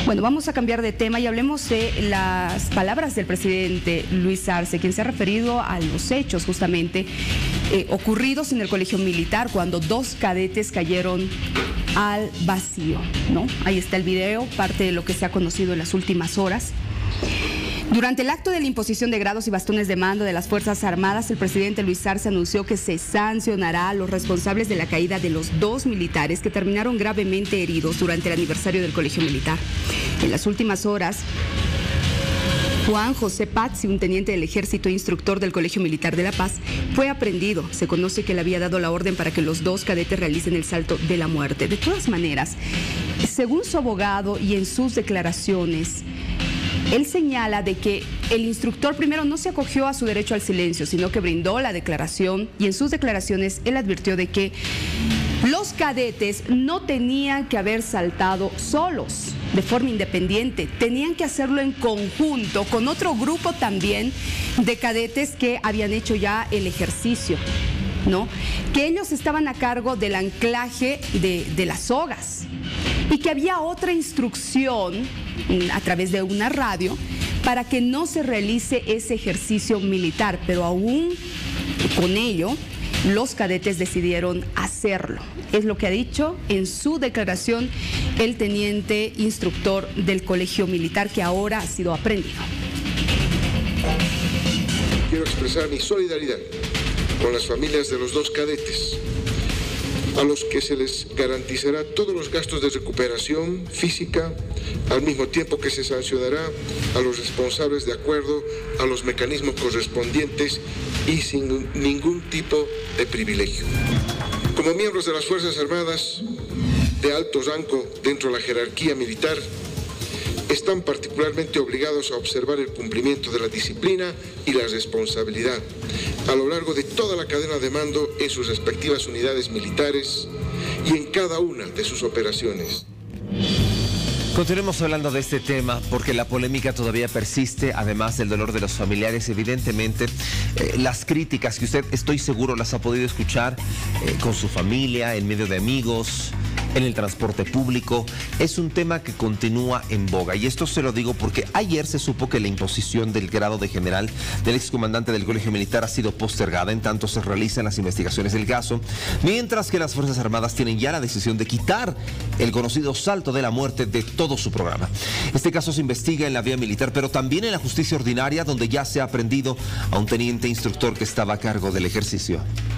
Bueno, vamos a cambiar de tema y hablemos de las palabras del presidente Luis Arce, quien se ha referido a los hechos justamente ocurridos en el Colegio Militar cuando 2 cadetes cayeron al vacío, ¿no? Ahí está el video, parte de lo que se ha conocido en las últimas horas. Durante el acto de la imposición de grados y bastones de mando de las Fuerzas Armadas, el presidente Luis Arce anunció que se sancionará a los responsables de la caída de los 2 militares que terminaron gravemente heridos durante el aniversario del Colegio Militar. En las últimas horas, Juan José Pazzi, un teniente del Ejército e instructor del Colegio Militar de La Paz, fue aprehendido. Se conoce que le había dado la orden para que los 2 cadetes realicen el salto de la muerte. De todas maneras, según su abogado y en sus declaraciones, él señala de que el instructor primero no se acogió a su derecho al silencio, sino que brindó la declaración, y en sus declaraciones él advirtió de que los cadetes no tenían que haber saltado solos, de forma independiente, tenían que hacerlo en conjunto con otro grupo también de cadetes que habían hecho ya el ejercicio, ¿no? Que ellos estaban a cargo del anclaje de las sogas y que había otra instrucción a través de una radio para que no se realice ese ejercicio militar, pero aún con ello los cadetes decidieron hacerlo. Es lo que ha dicho en su declaración el teniente instructor del Colegio Militar, que ahora ha sido aprehendido. Quiero expresar mi solidaridad con las familias de los 2 cadetes, a los que se les garantizará todos los gastos de recuperación física, al mismo tiempo que se sancionará a los responsables de acuerdo a los mecanismos correspondientes y sin ningún tipo de privilegio. Como miembros de las Fuerzas Armadas de alto rango dentro de la jerarquía militar, están particularmente obligados a observar el cumplimiento de la disciplina y la responsabilidad a lo largo de toda la cadena de mando en sus respectivas unidades militares y en cada una de sus operaciones. Continuemos hablando de este tema porque la polémica todavía persiste, además del dolor de los familiares. Evidentemente, las críticas que usted, estoy seguro, las ha podido escuchar con su familia, en medio de amigos, en el transporte público. Es un tema que continúa en boga, y esto se lo digo porque ayer se supo que la imposición del grado de general del excomandante del Colegio Militar ha sido postergada, en tanto se realizan las investigaciones del caso, mientras que las Fuerzas Armadas tienen ya la decisión de quitar el conocido salto de la muerte de todo su programa. Este caso se investiga en la vía militar, pero también en la justicia ordinaria, donde ya se ha aprehendido a un teniente instructor que estaba a cargo del ejercicio.